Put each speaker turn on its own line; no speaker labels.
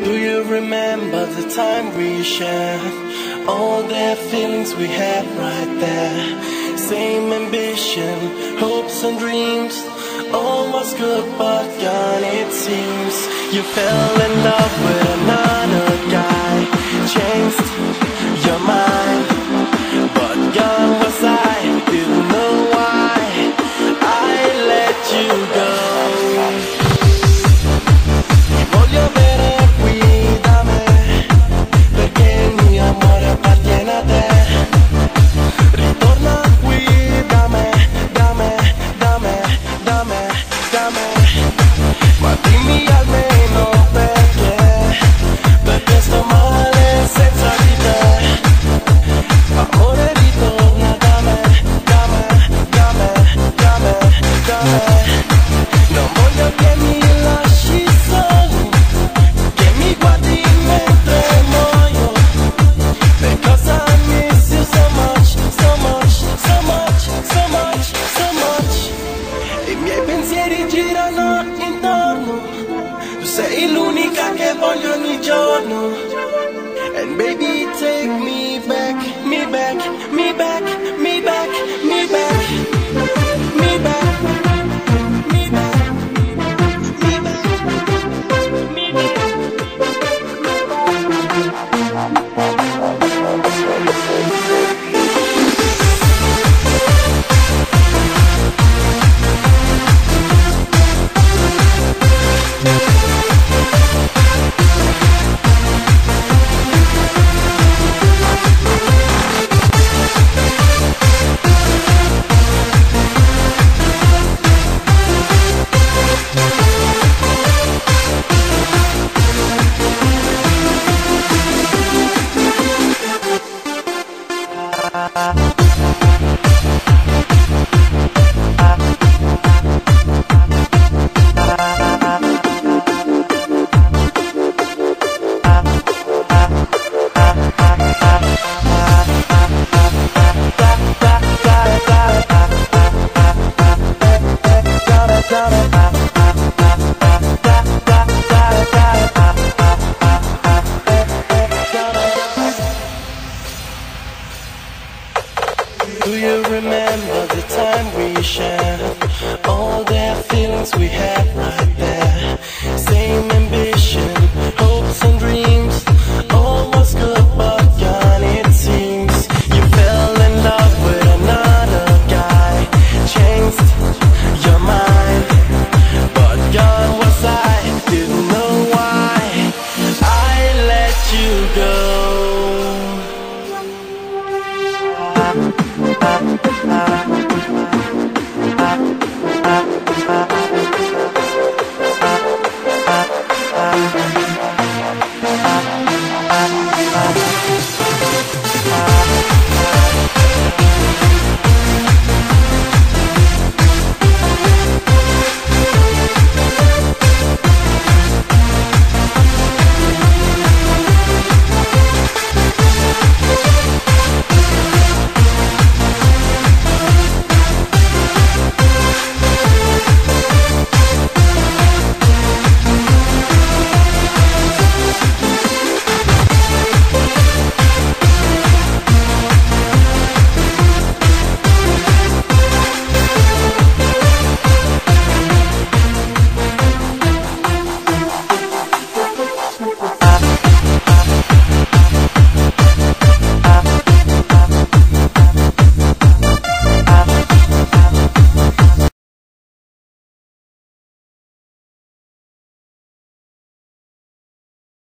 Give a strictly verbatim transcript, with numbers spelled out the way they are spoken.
Do you remember the time we shared? All the feelings we had right there. Same ambition, hopes and dreams. All was good but gone it seems. You fell in love with another guy. Changed your mind, but gone was I. Didn't know why I let you go. Voglio bere qui da me, perché il mio amore appartiene a te. Ritorna qui da me, da me, da me, da me, da me. Ma dimmi almeno perché, perché sto male senza di te. Amore ritorna da me, da me, da me, da me, da me. Non voglio che mi lasci solo, che mi guardi mentre muoio. Because I miss you so much, so much, so much, so much, so much. I miei pensieri girano intorno, tu sei l'unica che voglio ogni giorno. And baby take me back, me back, me back, me back, me back, me back. Do you remember the time we shared? All the feelings we had right there. Same ambition, hopes and dreams. All was good but gone it seems. You fell in love with another guy. Changed your mind, but gone was I. Didn't know why I let you go. I'm